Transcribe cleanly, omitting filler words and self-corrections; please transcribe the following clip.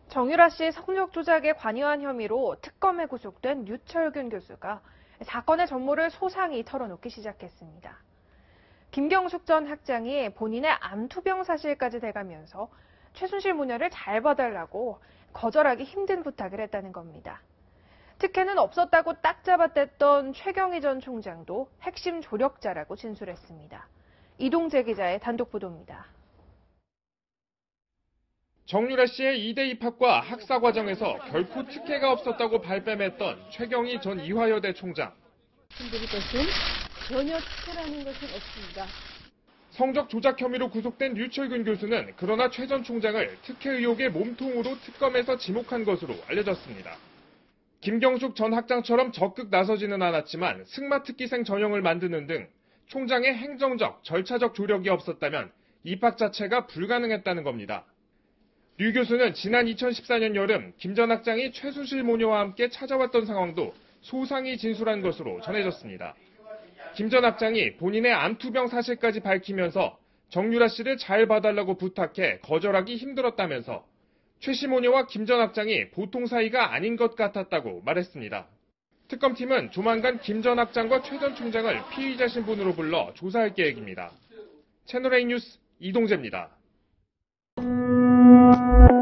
정유라 씨 성적 조작에 관여한 혐의로 특검에 구속된 류철균 교수가 사건의 전모를 소상히 털어놓기 시작했습니다. 김경숙 전 학장이 본인의 암투병 사실까지 대가면서 최순실 모녀를 잘 봐달라고 거절하기 힘든 부탁을 했다는 겁니다. 특혜는 없었다고 딱 잡아댔던 최경희 전 총장도 핵심 조력자라고 진술했습니다. 이동재 기자의 단독 보도입니다. 정유라 씨의 이대 입학과 학사 과정에서 결코 특혜가 없었다고 발뺌했던 최경희 전 이화여대 총장. 것은 전혀 특혜라는 것은 없습니다. 성적 조작 혐의로 구속된 류철균 교수는 그러나 최 전 총장을 특혜 의혹의 몸통으로 특검에서 지목한 것으로 알려졌습니다. 김경숙 전 학장처럼 적극 나서지는 않았지만 승마특기생 전형을 만드는 등 총장의 행정적, 절차적 조력이 없었다면 입학 자체가 불가능했다는 겁니다. 류 교수는 지난 2014년 여름 김 전 학장이 최순실 모녀와 함께 찾아왔던 상황도 소상히 진술한 것으로 전해졌습니다. 김 전 학장이 본인의 암투병 사실까지 밝히면서 정유라 씨를 잘 봐달라고 부탁해 거절하기 힘들었다면서 최 씨 모녀와 김 전 학장이 보통 사이가 아닌 것 같았다고 말했습니다. 특검팀은 조만간 김 전 학장과 최 전 총장을 피의자 신분으로 불러 조사할 계획입니다. 채널A 뉴스 이동재입니다.